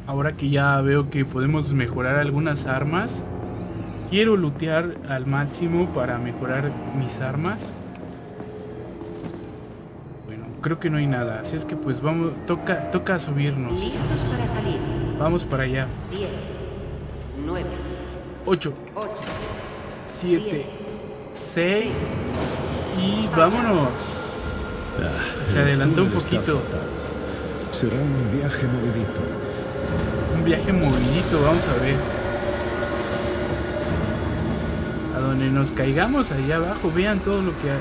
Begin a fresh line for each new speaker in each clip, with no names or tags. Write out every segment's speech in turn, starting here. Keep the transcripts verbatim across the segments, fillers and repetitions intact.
Ahora que ya veo que podemos mejorar algunas armas, quiero lootear al máximo para mejorar mis armas. Bueno, creo que no hay nada, así es que pues vamos, toca, toca subirnos.
Listos para salir.
Vamos para allá.
diez, nueve,
ocho,
ocho,
siete, seis y vámonos.
Ah,
Se adelantó un
el túnel está
poquito.
fatal. Será un viaje movidito.
Un viaje movidito, vamos a ver. A donde nos caigamos, allá abajo, vean todo lo que hay.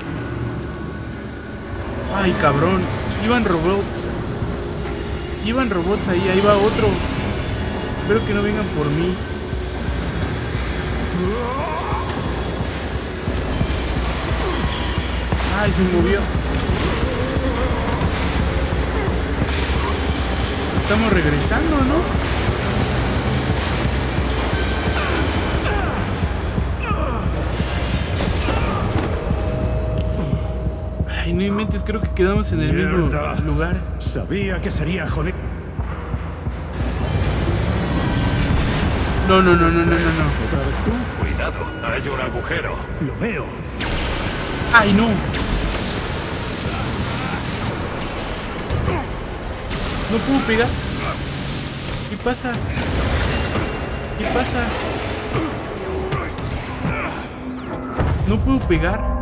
Ay, cabrón, iban robots. Iban robots ahí, ahí va otro. Espero que no vengan por mí. Ay, se movió. Estamos regresando, ¿no? Ay, no inventes, creo que quedamos en el
Mierda.
mismo lugar.
Sabía que sería joder.
No, no, no, no, no, no, no.
¿Otra vez tú?
Cuidado, hay un agujero.
Lo veo.
Ay, no. No puedo pegar. ¿Qué pasa? ¿Qué pasa? No puedo pegar.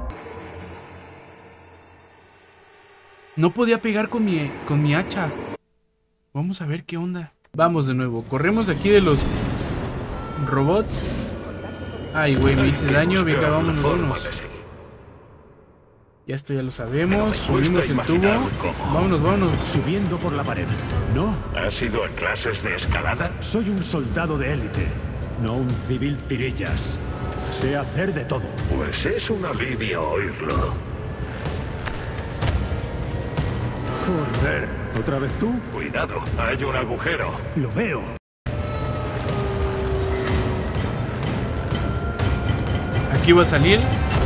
No podía pegar con mi, con mi hacha. Vamos a ver qué onda. Vamos de nuevo. Corremos aquí de los robots. Ay, güey, me hice daño. Venga, vámonos, vámonos. Ya esto ya lo sabemos. Subimos el tubo. Vámonos, vámonos.
Subiendo por la pared. No,
¿Has ido a clases de escalada?
soy un soldado de élite. No un civil tirillas. Sé hacer de todo.
Pues es un alivio oírlo.
Joder. ¿Otra vez tú?
Cuidado, hay un agujero.
Lo veo.
Aquí va a salir.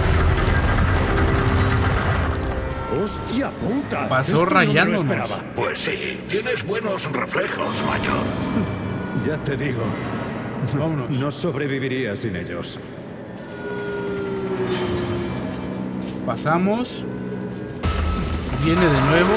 ¡Hostia puta!
Pasó
Esto no me lo
rayándonos.
esperaba.
Pues sí, tienes buenos reflejos, mayor.
Ya te digo.
Vámonos.
No sobreviviría sin ellos.
Pasamos. Viene de nuevo.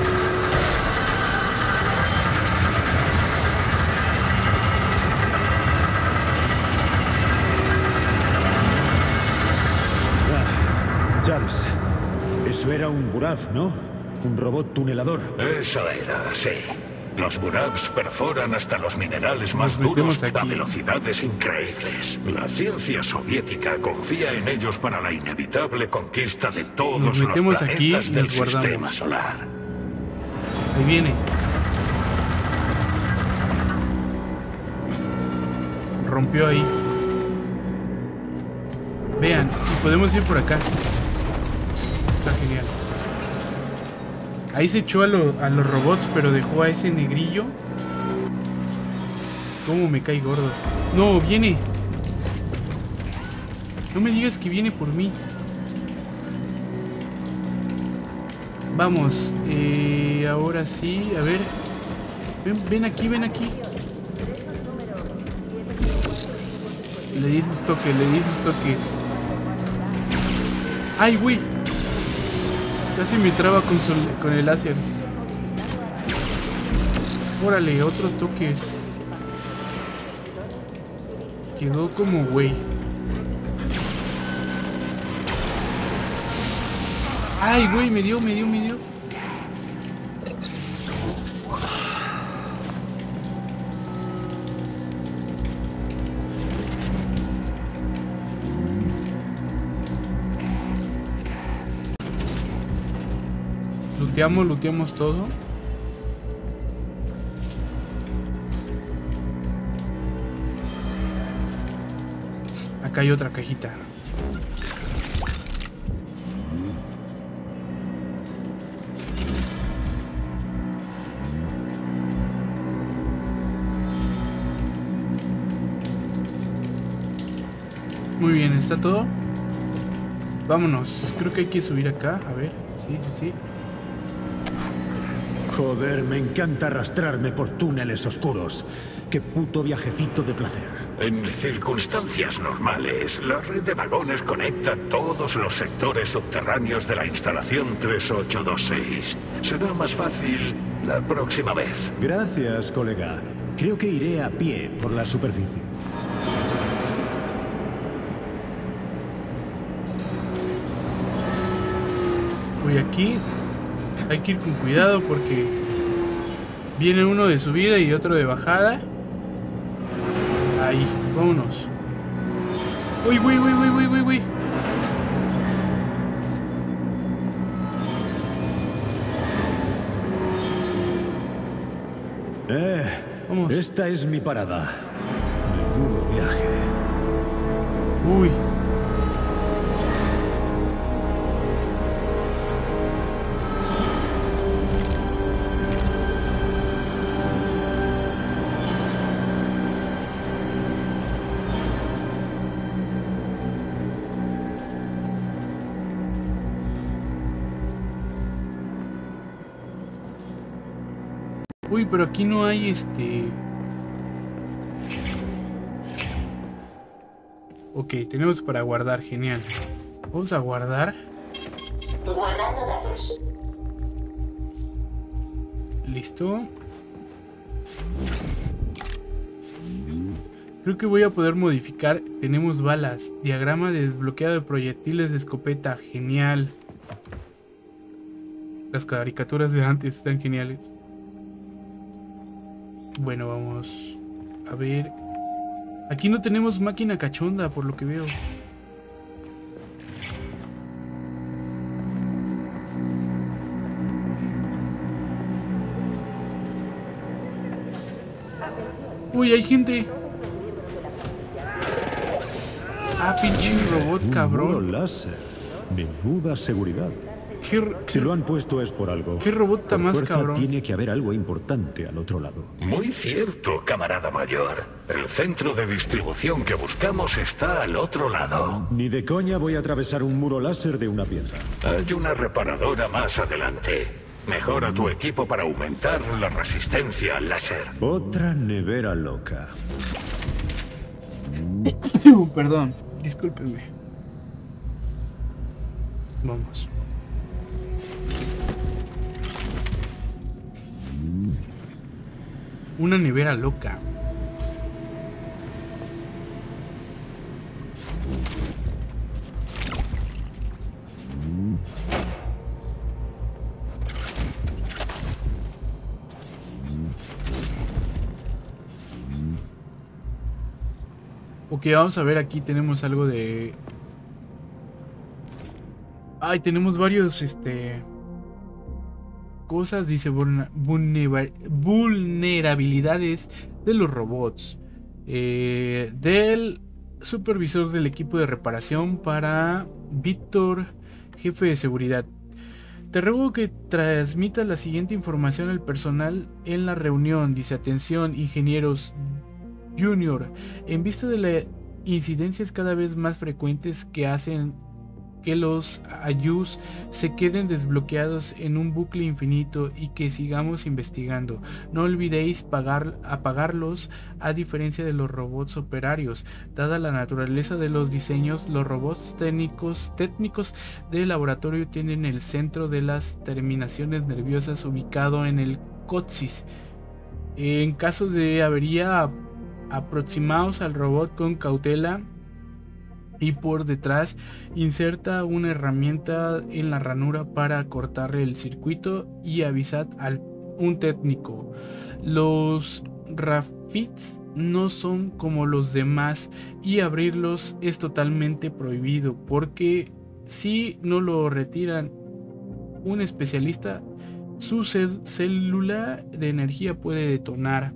Charles, eso era un Buraf, ¿no? Un robot tunelador.
Eso era, sí. Los Buraks perforan hasta los minerales más
Nos metemos
duros
aquí.
a velocidades increíbles. La ciencia soviética confía en ellos para la inevitable conquista de todos
Nos
los
metemos aquí
planetas
y
del
nos guardamos.
sistema solar.
Ahí viene. Rompió ahí. Vean, y podemos ir por acá. Está genial. Ahí se echó a, lo- a los robots, pero dejó a ese negrillo. ¿Cómo me cae gordo? No, viene. No me digas que viene por mí. Vamos, eh, ahora sí, a ver. Ven, ven aquí, ven aquí. Le di sus toques, le di sus toques. ¡Ay, güey! Casi me traba con, sol- con el láser. Órale, otros toques. Quedó como güey. ¡Ay, güey! Me dio, me dio, me dio. Looteamos, looteamos todo. Acá hay otra cajita. Muy bien, ¿está todo? Vámonos. Creo que hay que subir acá. A ver. Sí, sí, sí.
Joder, me encanta arrastrarme por túneles oscuros. Qué puto viajecito de placer.
En circunstancias normales, la red de vagones conecta todos los sectores subterráneos de la instalación tres ocho dos seis. Será más fácil la próxima vez.
Gracias, colega. Creo que iré a pie por la superficie.
Voy aquí. Hay que ir con cuidado porque viene uno de subida y otro de bajada. Ahí, vámonos. Uy, uy, uy, uy, uy, uy, uy.
Eh,
Vamos.
Esta es mi parada. Menudo viaje.
Uy. Uy, pero aquí no hay este... Ok, tenemos para guardar, genial. Vamos a guardar.
Guardando datos.
Listo. Creo que voy a poder modificar. Tenemos balas. Diagrama de desbloqueado de proyectiles de escopeta. Genial. Las caricaturas de antes están geniales. Bueno, vamos a ver. Aquí no tenemos máquina cachonda, por lo que veo. Uy, hay gente. Ah, pinche robot,
Un
cabrón.
muro láser. Menuda seguridad.
¿Qué,
Si
qué,
lo han puesto es por algo.
qué robot tan
Por
más
fuerza
cabrón?
tiene que haber algo importante al otro lado.
Muy cierto, camarada mayor. El centro de distribución que buscamos está al otro lado.
Ni de coña voy a atravesar un muro láser de una pieza.
Hay una reparadora más adelante. Mejora tu equipo para aumentar la resistencia al láser.
Otra nevera loca.
Perdón, discúlpenme. Vamos. Una nevera loca. Ok, vamos a ver, aquí tenemos algo de... Ay, tenemos varios, este... cosas, dice, vulna- vulnera- vulnerabilidades de los robots. Eh, del supervisor del equipo de reparación para Víctor, jefe de seguridad. Te ruego que transmitas la siguiente información al personal en la reunión. Dice, atención, ingenieros Junior, en vista de las incidencias cada vez más frecuentes que hacen que los ayus se queden desbloqueados en un bucle infinito y que sigamos investigando. No olvidéis pagar, apagarlos, a diferencia de los robots operarios. Dada la naturaleza de los diseños, los robots técnicos, técnicos del laboratorio tienen el centro de las terminaciones nerviosas ubicado en el coxis. En caso de avería, aproximaos al robot con cautela y por detrás inserta una herramienta en la ranura para cortarle el circuito y avisad a un técnico. Los Rafits no son como los demás y abrirlos es totalmente prohibido, porque si no lo retiran un especialista, su célula de energía puede detonar.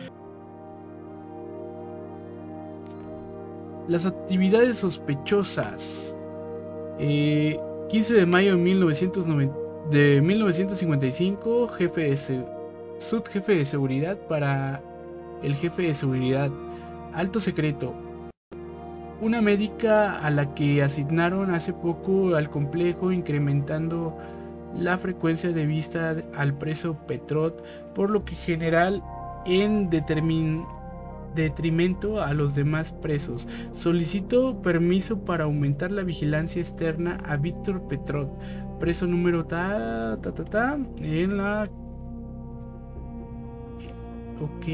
Las actividades sospechosas. Eh, quince de mayo de, mil novecientos noventa, de mil novecientos cincuenta y cinco, jefe de se, subjefe de seguridad para el jefe de seguridad. Alto secreto. Una médica a la que asignaron hace poco al complejo, incrementando la frecuencia de vista al preso Petrot, por lo que general en determin detrimento a los demás presos. Solicitó permiso para aumentar la vigilancia externa a Víctor Petrot, preso número ta ta ta ta en la... Ok.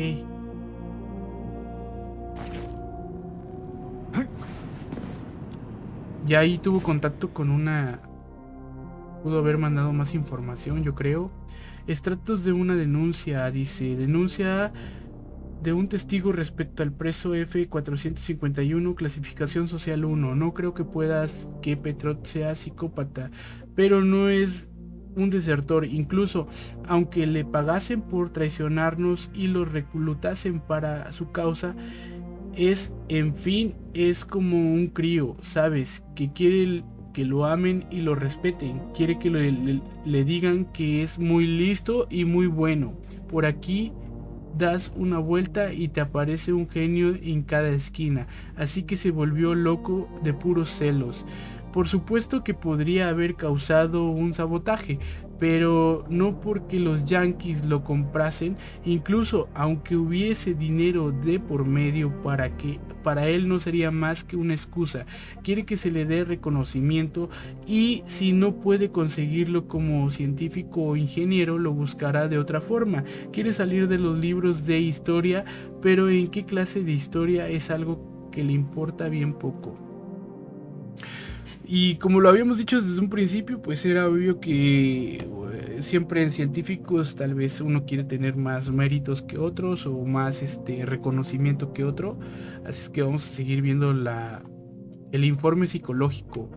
Ya ahí tuvo contacto con una... Pudo haber mandado más información, yo creo. Extractos de una denuncia, dice, denuncia de un testigo respecto al preso F cuatrocientos cincuenta y uno, clasificación social uno. No creo que puedas que Petrot sea psicópata, pero no es un desertor. Incluso aunque le pagasen por traicionarnos y lo reclutasen para su causa, es, en fin, es como un crío, ¿sabes? Que quiere el, que lo amen y lo respeten. Quiere que le, le, le digan que es muy listo y muy bueno. Por aquí das una vuelta y te aparece un genio en cada esquina. Así que se volvió loco de puros celos. Por supuesto que podría haber causado un sabotaje, pero no porque los yanquis lo comprasen. Incluso aunque hubiese dinero de por medio, para que para él no sería más que una excusa. Quiere que se le dé reconocimiento, y si no puede conseguirlo como científico o ingeniero, lo buscará de otra forma. Quiere salir de los libros de historia, pero en qué clase de historia es algo que le importa bien poco. Y como lo habíamos dicho desde un principio, pues era obvio que eh, siempre en científicos tal vez uno quiere tener más méritos que otros, o más este reconocimiento que otro. Así es que vamos a seguir viendo la, el informe psicológico.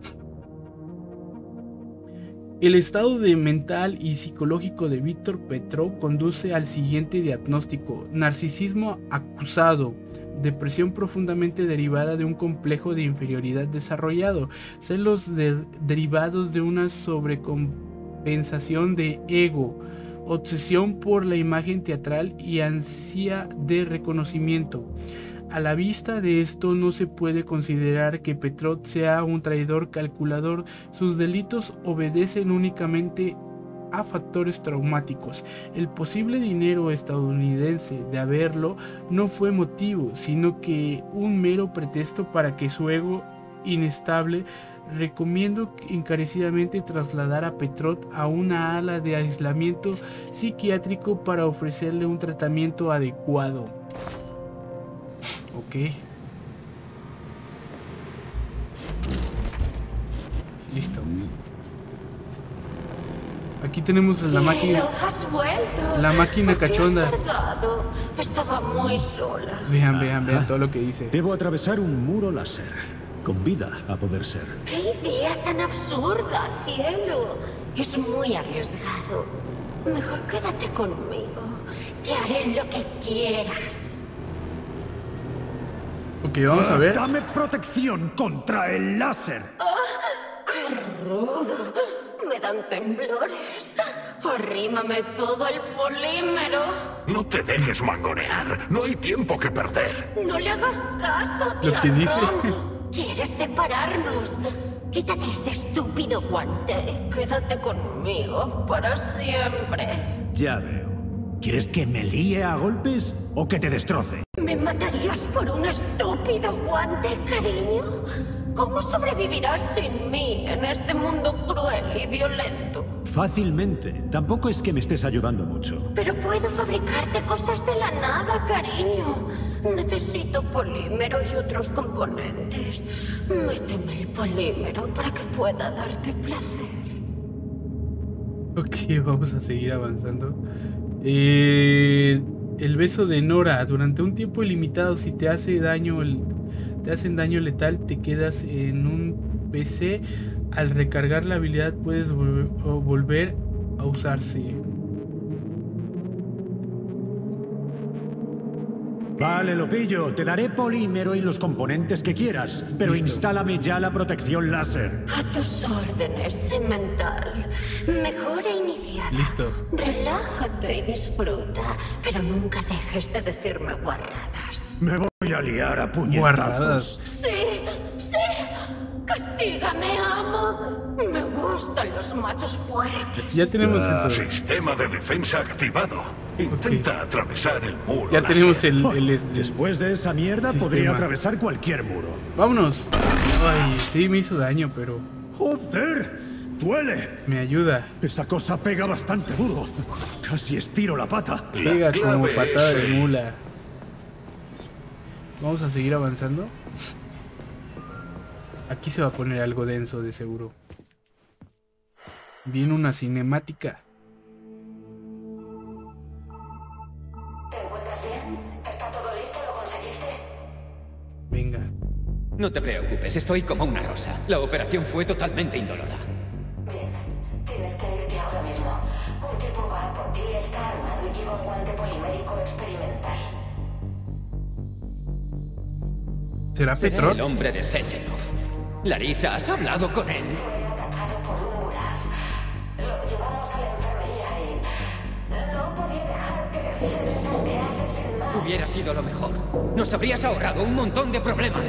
El estado de mental y psicológico de Víctor Petrot conduce al siguiente diagnóstico: narcisismo acusado, depresión profundamente derivada de un complejo de inferioridad desarrollado, celos de, derivados de una sobrecompensación de ego, obsesión por la imagen teatral y ansia de reconocimiento. A la vista de esto, no se puede considerar que Petrot sea un traidor calculador. Sus delitos obedecen únicamente a factores traumáticos. El posible dinero estadounidense de haberlo no fue motivo, sino que un mero pretexto para que su ego inestable. Recomiendo encarecidamente trasladar a Petrot a una ala de aislamiento psiquiátrico para ofrecerle un tratamiento adecuado. Ok. Listo. Aquí tenemos la máquina.
¿Has vuelto?
La máquina
¿Por qué
cachonda.
has tardado? Estaba muy sola.
Vean, vean, vean todo lo que dice.
Debo atravesar un muro láser, con vida a poder ser.
¡Qué idea tan absurda, cielo! Es muy arriesgado. Mejor quédate conmigo. Te haré lo que quieras.
Ok, vamos a ver.
¡Dame protección contra el láser!
¡Qué rudo! Me dan temblores. Arrímame todo el polímero.
No te dejes mangonear. No hay tiempo que perder.
No le hagas caso,
Lo que dice.
tiarrón. ¿Quieres separarnos? Quítate ese estúpido guante. Quédate conmigo para siempre.
Ya veo. ¿Quieres que me líe a golpes o que te destroce?
¿Me matarías por un estúpido guante, cariño? ¿Cómo sobrevivirás sin mí en este mundo cruel y violento?
Fácilmente. Tampoco es que me estés ayudando mucho.
Pero puedo fabricarte cosas de la nada, cariño. Necesito polímero y otros componentes. Méteme el polímero para que pueda darte placer.
Ok, vamos a seguir avanzando. Eh, el beso de Nora. Durante un tiempo ilimitado, si te hace daño el, te hacen daño letal, te quedas en un P C. Al recargar la habilidad puedes volver, volver a usarse.
Vale, lo pillo. Te daré polímero y los componentes que quieras, pero
Listo.
instálame ya la protección láser.
A tus órdenes, semental. Mejora iniciada.
Listo.
Relájate y disfruta, pero nunca dejes de decirme guarradas.
Me voy a liar a puñetazos.
Guarradas.
Sí, sí. Castígame, amo. Me gustan los machos fuertes.
Ya tenemos
Ah,
eso.
Sistema de defensa activado. Intenta atravesar el muro.
Ya
láser.
tenemos el... el, el-
Después de esa mierda
Sistema.
podría atravesar cualquier muro.
Vámonos. Ay, sí me hizo daño, pero
¡Joder! ¡Duele!
me ayuda.
Esa cosa pega bastante duro. Casi estiro la pata.
La
Pega como
clave
patada
es
de
el-
mula. Vamos a seguir avanzando. Aquí se va a poner algo denso de seguro. Viene una cinemática.
¿Te encuentras bien? ¿Está todo listo? ¿Lo conseguiste?
Venga.
No te preocupes, estoy como una rosa. La operación fue totalmente indolora.
Bien. Tienes que irte ahora mismo. Un tipo va por ti, está armado y lleva un guante polimérico experimental.
¿Será
Será
Petrov?
el hombre de Sechenov. Larisa, ¿has hablado con él?
Fue atacado por un Murav. Lo llevamos a la enfermería y no podía dejar que se desangrase sin más.
Hubiera sido lo mejor. Nos habrías ahorrado un montón de problemas.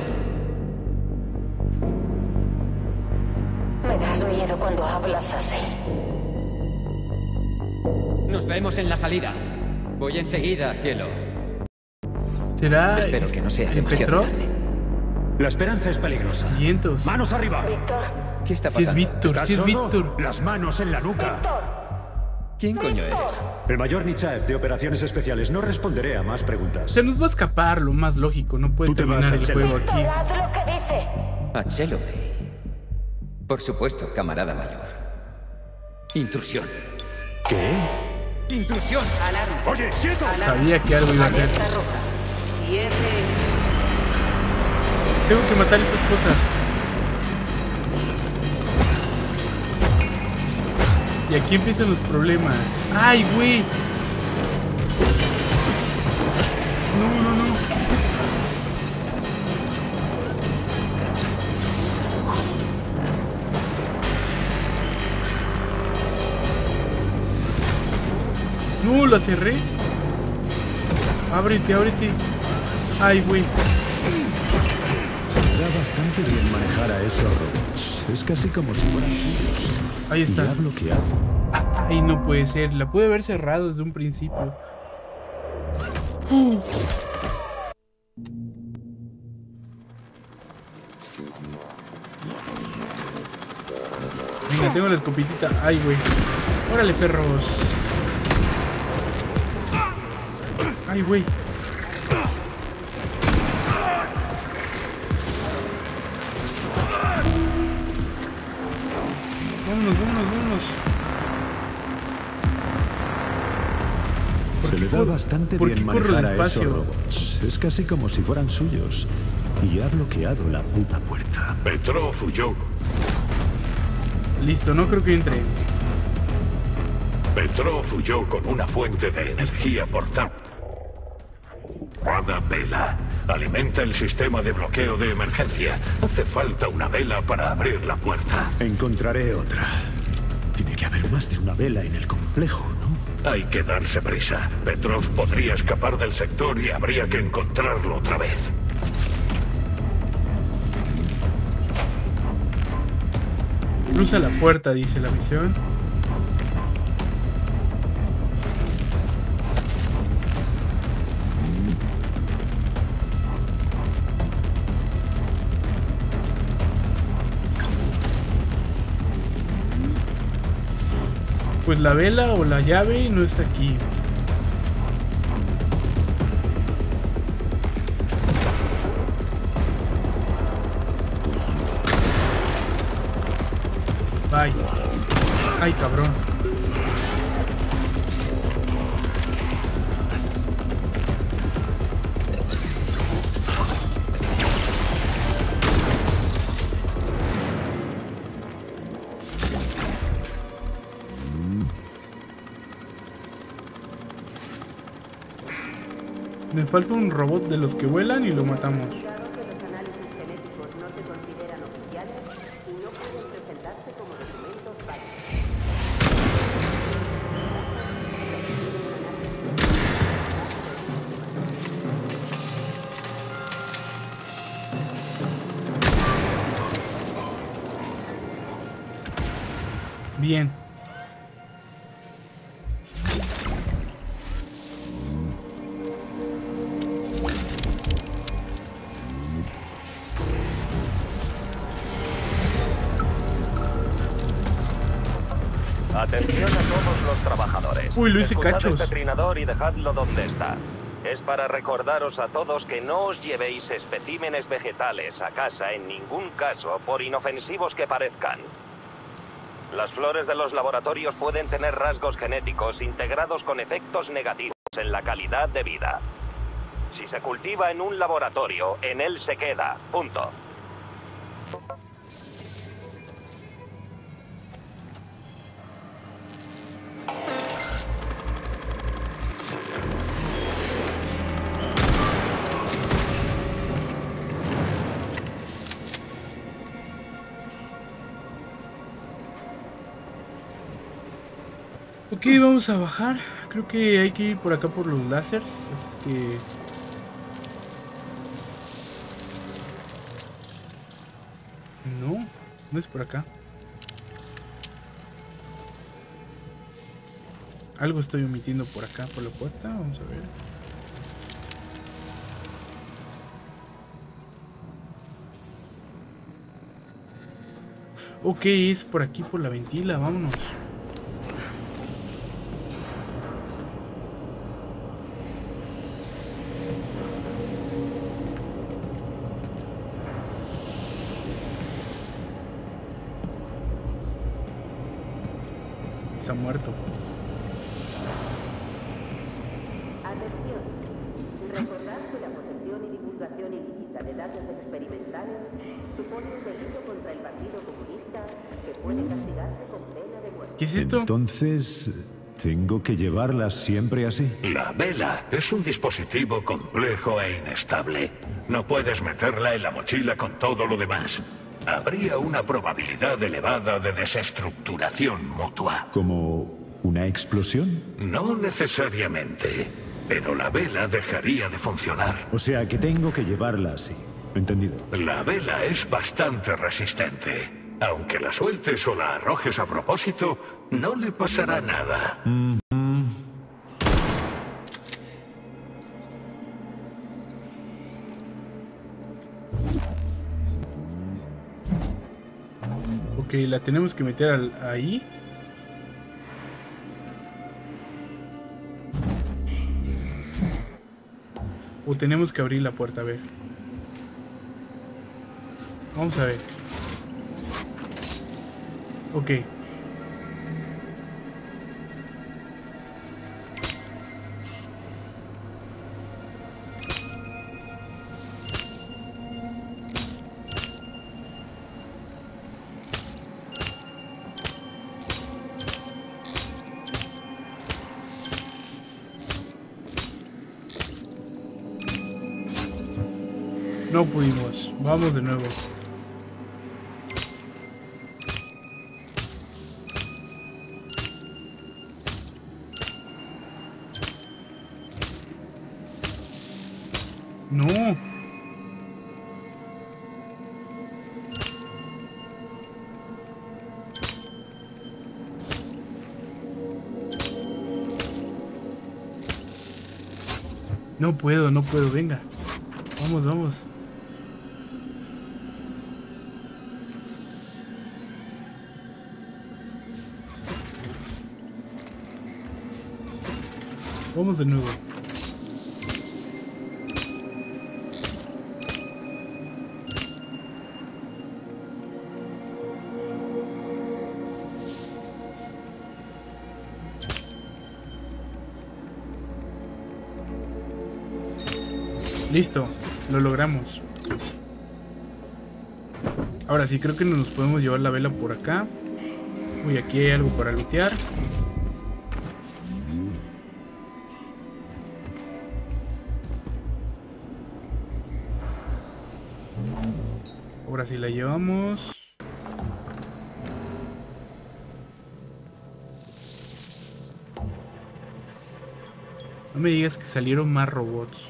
Me das miedo cuando hablas así.
Nos vemos en la salida. Voy enseguida, cielo.
¿Será
Espero que no sea
el
demasiado
Petrov?
tarde.
La esperanza es peligrosa.
Vientos.
¡Manos arriba!
Víctor,
¿Qué está
Si es
pasando?
Víctor,
¿Estás
si es
sordo?
Víctor.
Las manos en la nuca.
Víctor,
¿Quién coño eres?
El mayor Nichaev de Operaciones Especiales. No responderé a más preguntas.
Se nos va a escapar lo más lógico. No puede
Tú te vas
terminar
al
el
cielo.
juego
Víctor,
aquí.
haz lo que dice.
A Chelopey. Por supuesto, camarada mayor. Intrusión.
¿Qué?
¡Intrusión!
Alarma.
¡Oye, quieto!
Sabía que algo iba a hacer.
Alerta roja. Cierre.
Tengo que matar estas cosas. Y aquí empiezan los problemas. ¡Ay, güey! No, no, no. No, la cerré. Ábrete, ábrete. Ay, güey.
Se me da bastante bien manejar a esos robots. Es casi como si fueran suyos.
Ahí está.
Ya bloqueado.
Ay, no puede ser. La pude haber cerrado desde un principio. Uh. Venga, tengo la escopetita. Ay, güey. Órale, perros. Ay, güey. Vámonos, vámonos, vámonos. ¿Por
Se
qué
le da
corro-
bastante
por qué
bien
corro
manejar a esos
despacio?
robots. Es casi como si fueran suyos. Y ha bloqueado la puta puerta.
Petrov huyó.
Listo, no creo que entre.
Petrov huyó con una fuente de energía portable. Cada vela alimenta el sistema de bloqueo de emergencia. Hace falta una vela para abrir la puerta.
Encontraré otra. Tiene que haber más de una vela en el complejo, ¿no?
Hay que darse prisa. Petrov podría escapar del sector y habría que encontrarlo otra vez.
Cruza la puerta, dice la misión. Pues la vela o la llave no está aquí. Ay, ay, cabrón. Me falta un robot de los que vuelan y lo matamos.
Claro que los análisis genéticos no se consideran oficiales y no pueden presentarse como documentos válidos.
Bien.
Atención a todos los trabajadores.
Uy, lo hice
Escuchad
cachos.
el petrinador y dejadlo donde está. Es para recordaros a todos que no os llevéis especímenes vegetales a casa en ningún caso, por inofensivos que parezcan. Las flores de los laboratorios pueden tener rasgos genéticos integrados con efectos negativos en la calidad de vida. Si se cultiva en un laboratorio, en él se queda. Punto.
Ok, vamos a bajar. Creo que hay que ir por acá por los láseres. Así que... No, no es por acá. Algo estoy omitiendo por acá, por la puerta. Vamos a ver. Ok, es por aquí, por la ventila. Vámonos. Está muerto.
Atención. Recordad que la posesión y divulgación ilícita de datos experimentales supone un delito contra el Partido Comunista que puede castigarse con pena de muerte.
¿Qué es esto?
Entonces, ¿tengo que llevarlas siempre así?
La vela es un dispositivo complejo e inestable. No puedes meterla en la mochila con todo lo demás. Habría una probabilidad elevada de desestructuración mutua.
¿Como una explosión?
No necesariamente, pero la vela dejaría de funcionar.
O sea, que tengo que llevarla así. ¿Entendido?
La vela es bastante resistente. Aunque la sueltes o la arrojes a propósito, no le pasará nada.
Ok, la tenemos que meter al, ahí. O tenemos que abrir la puerta, a ver. Vamos a ver. Ok. No pudimos. Vamos de nuevo. No. No puedo, no puedo. Venga. Vamos, vamos. Vamos de nuevo. Listo, lo logramos. Ahora sí, creo que nos podemos llevar la vela por acá. Uy, aquí hay algo para lootear. Ahora sí la llevamos. No me digas que salieron más robots.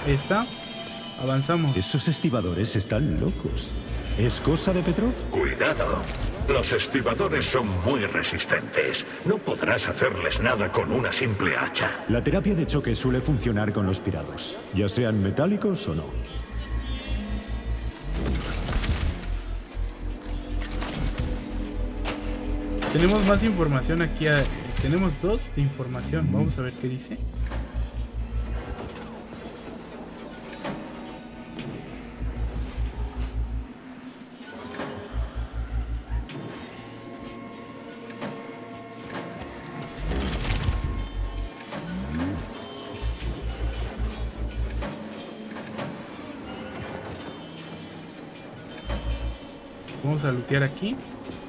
Ahí está. Avanzamos.
Esos estibadores están locos. ¿Es cosa de Petrov?
Cuidado. Los estibadores son muy resistentes. No podrás hacerles nada con una simple hacha.
La terapia de choque suele funcionar con los pirados, ya sean metálicos o no.
Tenemos más información aquí. A... Tenemos dos de información. Vamos a ver qué dice. Vamos a lootear aquí.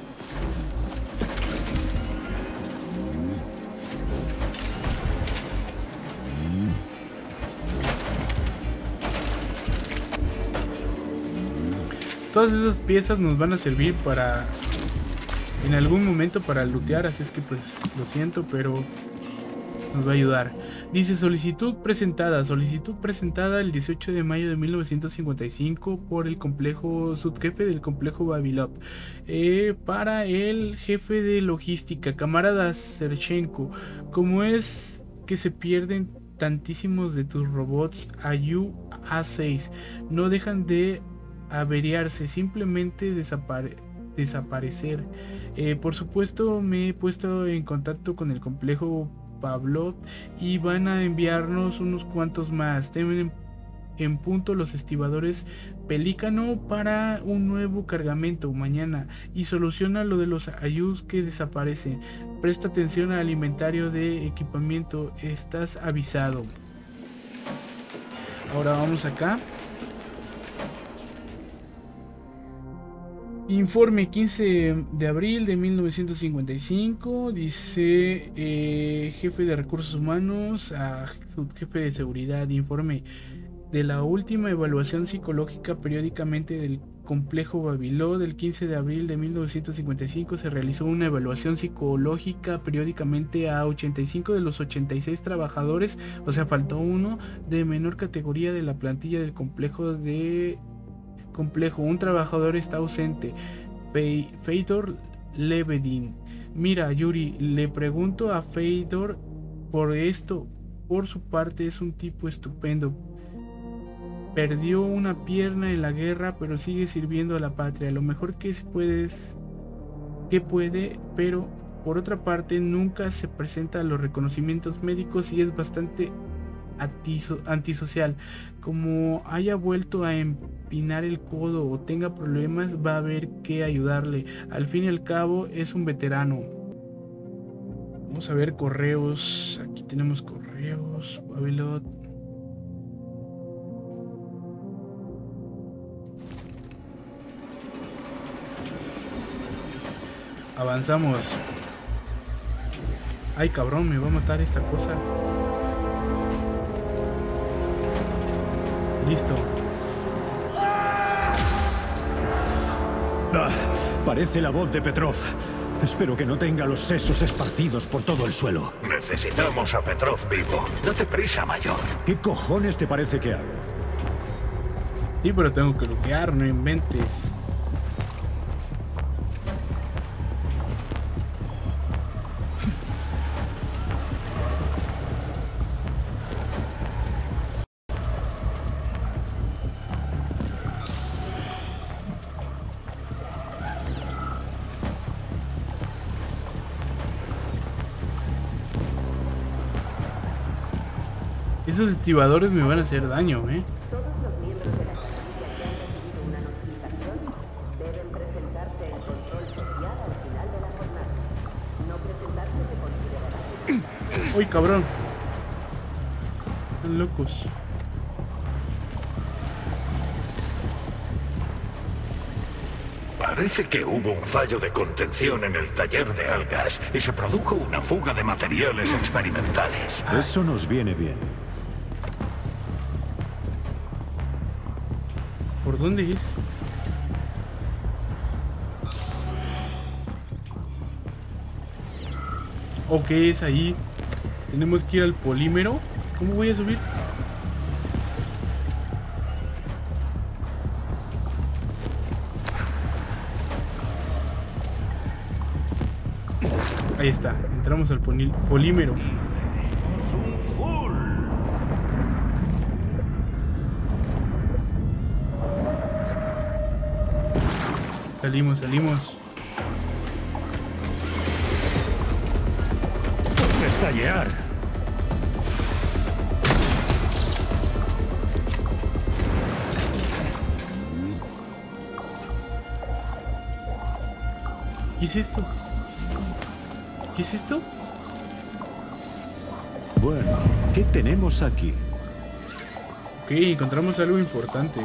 Todas esas piezas nos van a servir para en algún momento para lootear, así es que pues lo siento, pero nos va a ayudar. Dice solicitud presentada, solicitud presentada el dieciocho de mayo de mil novecientos cincuenta y cinco por el complejo subjefe del complejo Vavilov, eh, para el jefe de logística, camarada Serchenko. Como es que se pierden tantísimos de tus robots Ayu A seis, no dejan de averiarse, simplemente desapare desaparecer. Eh, por supuesto me he puesto en contacto con el complejo Pavlov y van a enviarnos unos cuantos más. Temen en punto los estibadores Pelícano para un nuevo cargamento mañana y soluciona lo de los ayus que desaparecen. Presta atención al inventario de equipamiento, estás avisado. Ahora vamos acá. Informe quince de abril de mil novecientos cincuenta y cinco, dice eh, jefe de recursos humanos a subjefe de seguridad. Informe de la última evaluación psicológica periódicamente del complejo Vavilov del quince de abril de mil novecientos cincuenta y cinco. Se realizó una evaluación psicológica periódicamente a ochenta y cinco de los ochenta y seis trabajadores, o sea, faltó uno de menor categoría de la plantilla del complejo de complejo. Un trabajador está ausente, Fe Fedor Lebedin. Mira, Yuri, le pregunto a Fedor por esto. Por su parte es un tipo estupendo. Perdió una pierna en la guerra, pero sigue sirviendo a la patria. Lo mejor que puedes, que puede, pero por otra parte nunca se presenta a los reconocimientos médicos y es bastante antisocial. Como haya vuelto a empinar el codo o tenga problemas, va a haber que ayudarle. Al fin y al cabo es un veterano. Vamos a ver correos. Aquí tenemos correos. Vavilov. Avanzamos. Ay, cabrón, me va a matar esta cosa. Listo.
Ah, parece la voz de Petrov. Espero que no tenga los sesos esparcidos por todo el suelo.
Necesitamos a Petrov vivo. Date prisa, mayor.
¿Qué cojones te parece que hago?
Sí, pero tengo que lootear, no inventes. Esos activadores me van a hacer daño, ¿eh?
Todos los miembros de la familia que han recibido una notificación deben presentarse en control social al final de la jornada. No presentarse se considerará.
¡Uy, cabrón! Están locos.
Parece que hubo un fallo de contención en el taller de algas y se produjo una fuga de materiales experimentales.
Eso nos viene bien.
¿Por dónde es? Ok, es ahí. Tenemos que ir al polímero. ¿Cómo voy a subir? Ahí está, entramos al poli polímero. Salimos, salimos.
Estallar.
¿Qué es esto? ¿Qué es esto?
Bueno, ¿qué tenemos aquí?
Ok, encontramos algo importante, ¿eh?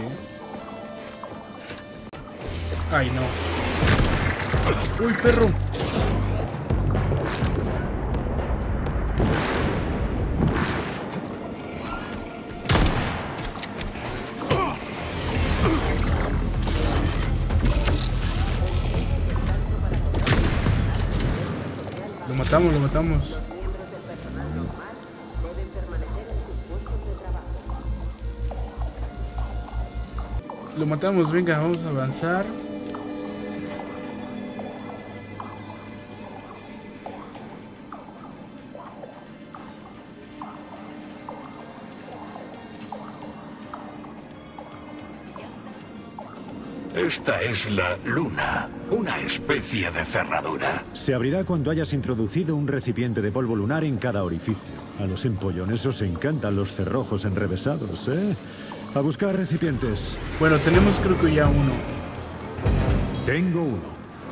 Ay, no. ¡Uy, perro! Lo matamos, lo matamos. Lo matamos, venga, vamos a avanzar.
Esta es la luna, una especie de cerradura.
Se abrirá cuando hayas introducido un recipiente de polvo lunar en cada orificio. A los empollones os encantan los cerrojos enrevesados, ¿eh? A buscar recipientes.
Bueno, tenemos creo que ya uno.
Tengo uno.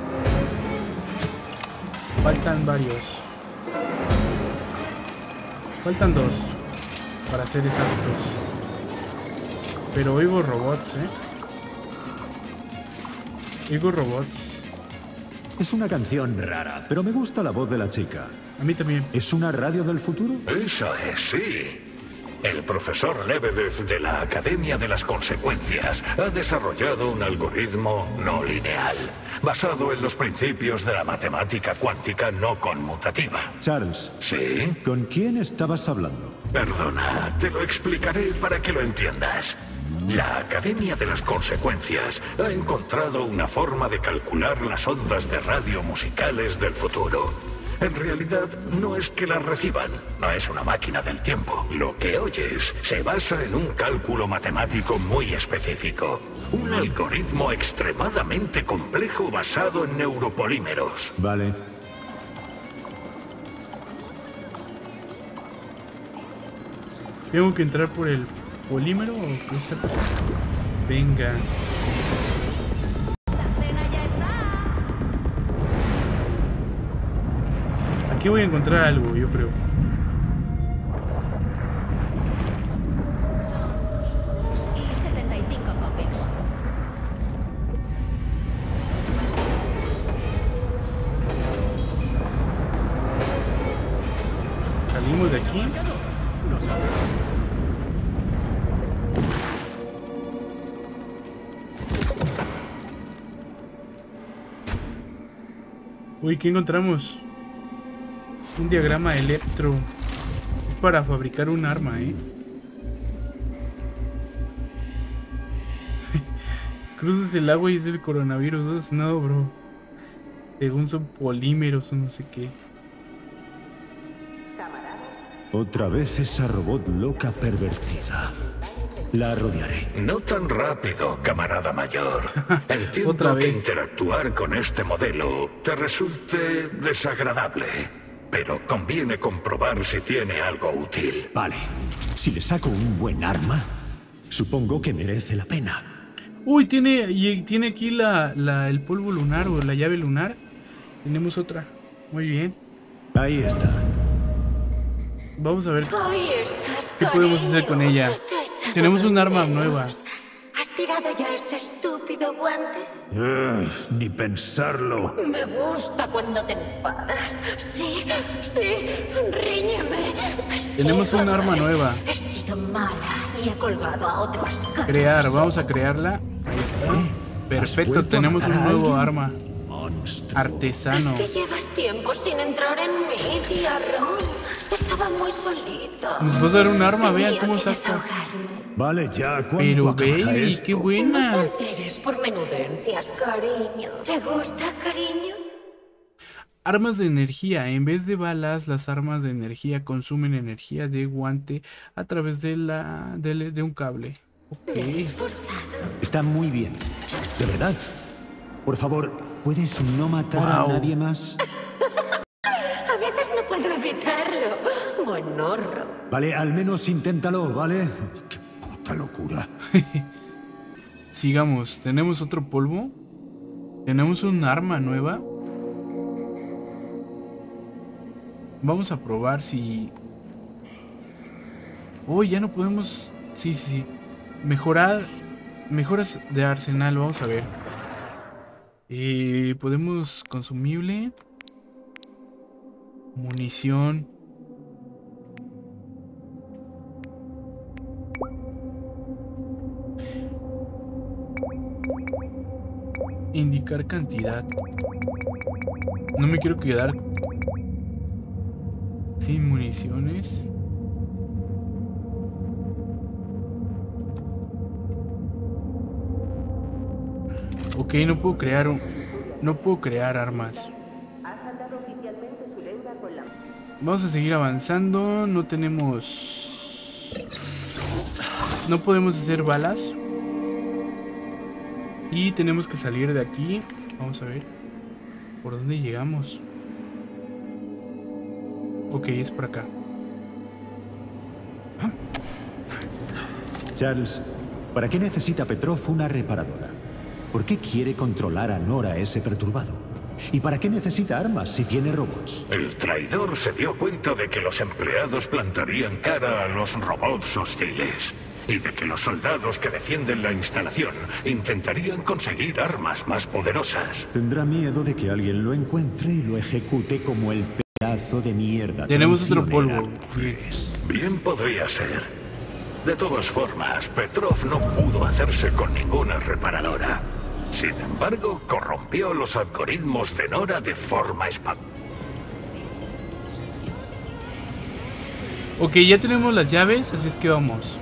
Faltan varios. Faltan dos, para ser exactos. Pero oigo robots, ¿eh? Oigo robots.
Es una canción rara, pero me gusta la voz de la chica.
A mí también.
¿Es una radio del futuro?
Eso es, sí. El profesor Lebedev de la Academia de las Consecuencias ha desarrollado un algoritmo no lineal, basado en los principios de la matemática cuántica no conmutativa.
Charles.
¿Sí?
¿Con quién estabas hablando?
Perdona, te lo explicaré para que lo entiendas. La Academia de las Consecuencias ha encontrado una forma de calcular las ondas de radio musicales del futuro. En realidad, no es que las reciban, no es una máquina del tiempo. Lo que oyes se basa en un cálculo matemático muy específico. Un algoritmo extremadamente complejo basado en neuropolímeros.
Vale.
¿Tengo que entrar por el polímero o qué está pasando? Venga. Aquí voy a encontrar algo, yo creo.
setenta y cinco copias.
Salimos de aquí. Uy, ¿qué encontramos? Un diagrama electro. Es para fabricar un arma, ¿eh? Cruzas el agua y es el coronavirus. No, bro. Según son polímeros o no sé qué.
Otra vez esa robot loca pervertida. La rodearé.
No tan rápido, camarada mayor. Entiendo
Otra
que
vez.
interactuar con este modelo te resulte desagradable, pero conviene comprobar si tiene algo útil.
Vale. Si le saco un buen arma, supongo que merece la pena.
Uy, tiene, y tiene aquí la, la, el polvo lunar o la llave lunar. Tenemos otra. Muy bien.
Ahí está.
Vamos a ver
Ahí estás,
qué podemos hacer con ella.
Te he echado
Tenemos
de
un arma
menos.
nueva.
¿Has tirado ya ese estúpido guante?
Ugh, ni pensarlo.
Me gusta cuando te enfadas. Sí, sí, ríñeme.
Tenemos un arma nueva.
He sido mala y he colgado a otros.
Crear, vamos a crearla. Ahí está. Perfecto,
vuelto a
tenemos
matar
un
a
nuevo
alguien?
arma.
Monstruo.
Artesano.
Es que llevas tiempo sin entrar en mí, tía Ron. Estaba muy solita.
Nos va a dar un arma, vean
Tenía
cómo
que
saca.
desahogarme.
Vale, ya, ¿cuánto
Pero
acabará
baby,
esto?
qué
No
buena.
te enteres por menudencias, cariño. ¿Te gusta, cariño?
Armas de energía. En vez de balas, las armas de energía consumen energía de guante a través de, la, de, de un cable. Ok.
Está muy bien. ¿De verdad? Por favor, ¿puedes no matar
Wow.
a nadie más?
A veces no puedo evitarlo. Buenorro.
Vale, al menos inténtalo, ¿vale? Qué puta locura.
Sigamos. ¿Tenemos otro polvo? ¿Tenemos un arma nueva? Vamos a probar si... Oh, ya no podemos... Sí, sí, sí. Mejorar... Mejoras de arsenal, vamos a ver. Eh, podemos... Consumible. Munición. Indicar cantidad. No me quiero quedar sin municiones. Ok, no puedo crear un, no puedo crear armas. Vamos a seguir avanzando. No tenemos... No podemos hacer balas. Y tenemos que salir de aquí. Vamos a ver por dónde llegamos. Ok, es por acá.
Charles, ¿para qué necesita Petrov una reparadora? ¿Por qué quiere controlar a Nora, ese perturbado? ¿Y para qué necesita armas si tiene robots?
El traidor se dio cuenta de que los empleados plantarían cara a los robots hostiles y de que los soldados que defienden la instalación intentarían conseguir armas más poderosas.
Tendrá miedo de que alguien lo encuentre y lo ejecute como el pedazo de mierda.
Tenemos otro
traicionera.
polvo. Yes.
Bien podría ser. De todas formas, Petrov no pudo hacerse con ninguna reparadora. Sin embargo, corrompió los algoritmos de Nora de forma espantosa.
Ok, ya tenemos las llaves, así es que vamos.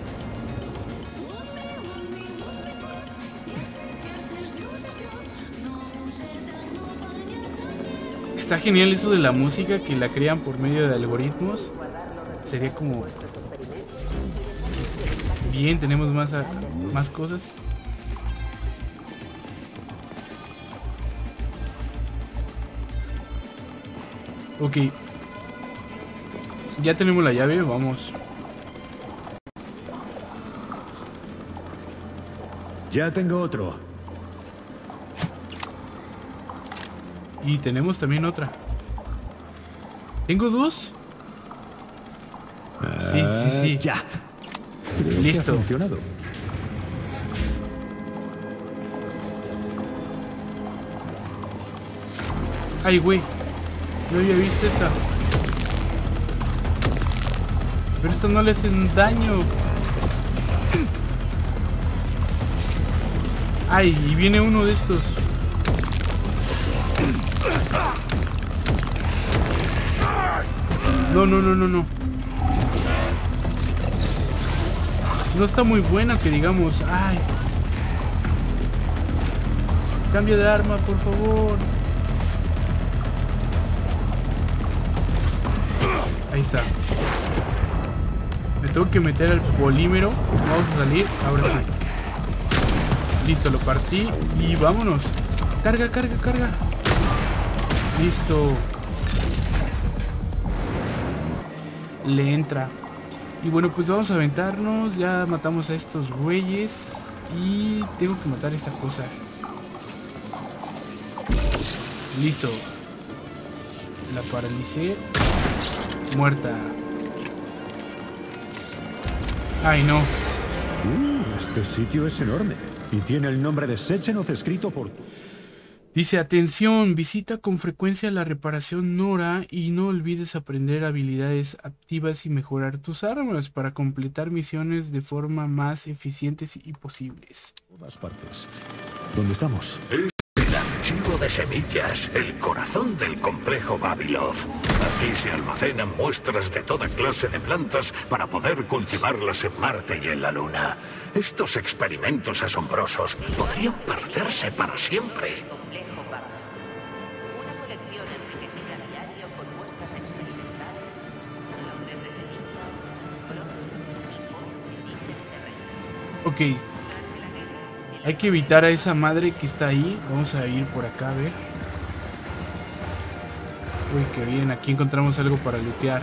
Está genial eso de la música, que la crean por medio de algoritmos. Sería como... Bien, tenemos más, a- más cosas. Ok. Ya tenemos la llave, vamos.
Ya tengo otro.
Y tenemos también otra. ¿Tengo dos? Sí, sí, sí.
Ah, ya. Creo
Listo.
que ha funcionado.
Ay, güey. No había visto esta. Pero estas no le hacen daño. Ay, y viene uno de estos. No, no, no, no, no. No está muy buena que digamos. Ay. Cambio de arma, por favor. Ahí está. Me tengo que meter al polímero. Vamos a salir. Ahora sí. Listo, lo partí. Y vámonos. Carga, carga, carga. Listo. Le entra. Y bueno, pues vamos a aventarnos. Ya matamos a estos güeyes. Y tengo que matar esta cosa. Listo. La paralicé. Muerta. Ay, no.
Uh, este sitio es enorme. Y tiene el nombre de Sechenov escrito por...
Dice, atención, visita con frecuencia la reparación Nora y no olvides aprender habilidades activas y mejorar tus armas para completar misiones de forma más eficientes y posibles.
todas partes. ¿Dónde estamos?
El archivo de semillas, el corazón del complejo Vavilov. Aquí se almacenan muestras de toda clase de plantas para poder cultivarlas en Marte y en la Luna. Estos experimentos asombrosos podrían perderse para siempre.
Complejo Vavilov. Una colección enriquecida
Ok. Hay que evitar a esa madre que está ahí. Vamos a ir por acá a ver. Uy, qué bien. Aquí encontramos algo para lootear.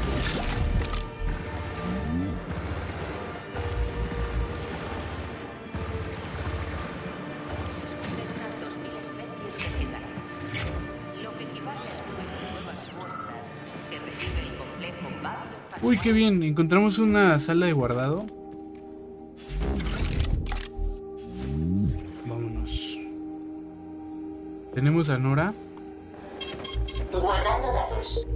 Uy, qué bien. Encontramos una sala de guardado. Vámonos. Tenemos a Nora.
Guardando datos.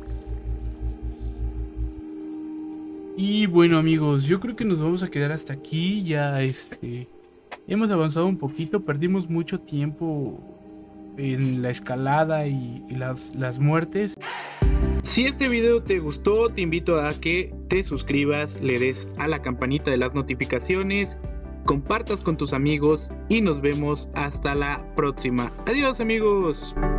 Y bueno, amigos, yo creo que nos vamos a quedar hasta aquí. Ya este hemos avanzado un poquito. Perdimos mucho tiempo en la escalada y, y las, las muertes.
Si este video te gustó, te invito a que te suscribas, le des a la campanita de las notificaciones, compartas con tus amigos y nos vemos hasta la próxima. Adiós, amigos.